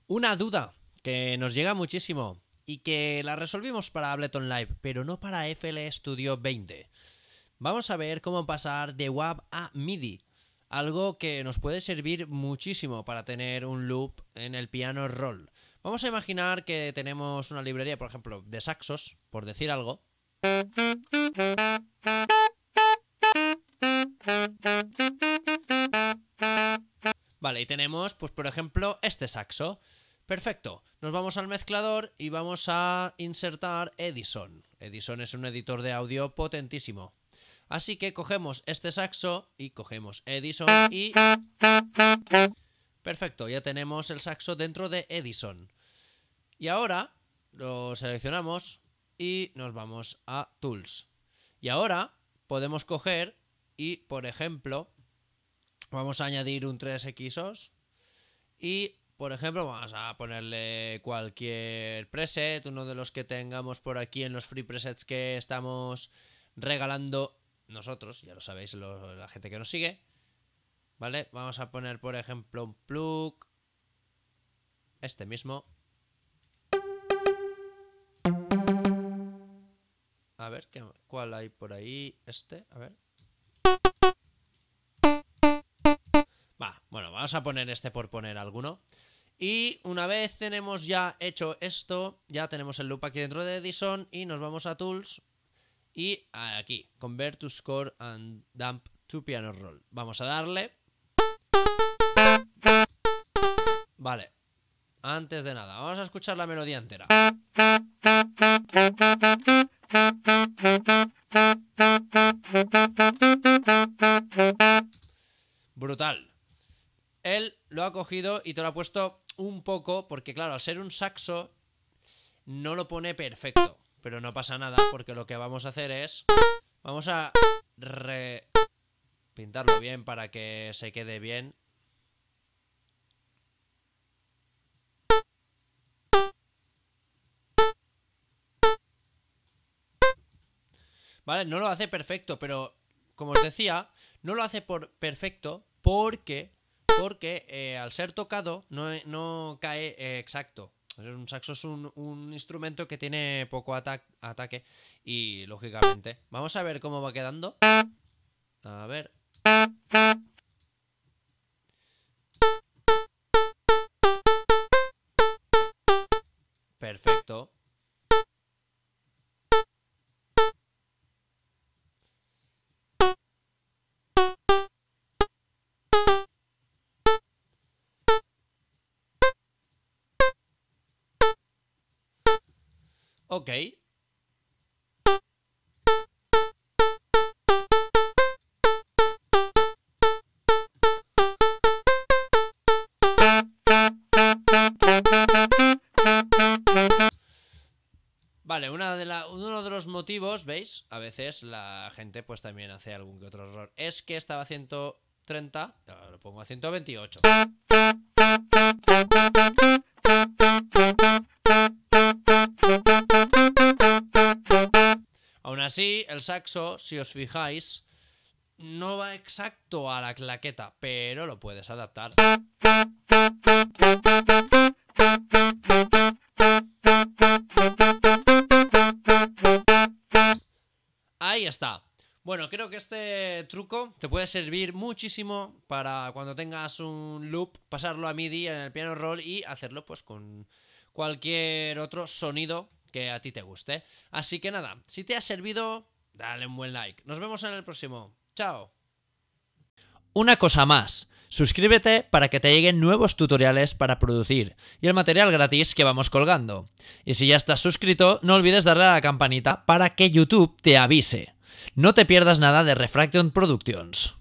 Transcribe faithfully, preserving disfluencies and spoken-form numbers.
Una duda que nos llega muchísimo y que la resolvimos para Ableton Live, pero no para F L Studio veinte. Vamos a ver cómo pasar de W A V a MIDI, algo que nos puede servir muchísimo para tener un loop en el piano roll. Vamos a imaginar que tenemos una librería, por ejemplo, de saxos, por decir algo. Vale, y tenemos, pues por ejemplo, este saxo. Perfecto, nos vamos al mezclador y vamos a insertar Edison. Edison es un editor de audio potentísimo. Así que cogemos este saxo y cogemos Edison y... Perfecto, ya tenemos el saxo dentro de Edison. Y ahora lo seleccionamos y nos vamos a Tools. Y ahora podemos coger y, por ejemplo, vamos a añadir un tres equis O S y, por ejemplo, vamos a ponerle cualquier preset, uno de los que tengamos por aquí en los free presets que estamos regalando nosotros, ya lo sabéis, lo, la gente que nos sigue. Vale, vamos a poner, por ejemplo, un plug, este mismo. A ver, ¿qué, ¿cuál hay por ahí? Este, a ver. Va, bueno, vamos a poner este por poner alguno. Y una vez tenemos ya hecho esto, ya tenemos el loop aquí dentro de Edison y nos vamos a Tools y aquí, Convert to Score and Dump to Piano Roll. Vamos a darle. Vale, antes de nada, vamos a escuchar la melodía entera. Brutal. Él lo ha cogido y te lo ha puesto un poco, porque claro, al ser un saxo no lo pone perfecto, pero no pasa nada, porque lo que vamos a hacer es, vamos a repintarlo bien para que se quede bien. Vale, no lo hace perfecto, pero como os decía, no lo hace por perfecto porque, porque eh, al ser tocado no, no cae eh, exacto. Un saxo es un, un instrumento que tiene poco ata ataque y, lógicamente, vamos a ver cómo va quedando. A ver. Perfecto. Ok. Vale, una de la, uno de los motivos, ¿veis? A veces la gente pues también hace algún que otro error. Es que estaba a ciento treinta, ahora lo pongo a ciento veintiocho. Aún así, el saxo, si os fijáis, no va exacto a la claqueta, pero lo puedes adaptar. Ahí está. Bueno, creo que este truco te puede servir muchísimo para cuando tengas un loop, pasarlo a MIDI en el piano roll y hacerlo pues con cualquier otro sonido que a ti te guste. Así que nada, si te ha servido, dale un buen like. Nos vemos en el próximo. Chao. Una cosa más. Suscríbete para que te lleguen nuevos tutoriales para producir y el material gratis que vamos colgando. Y si ya estás suscrito, no olvides darle a la campanita para que YouTube te avise. No te pierdas nada de Refraction Productions.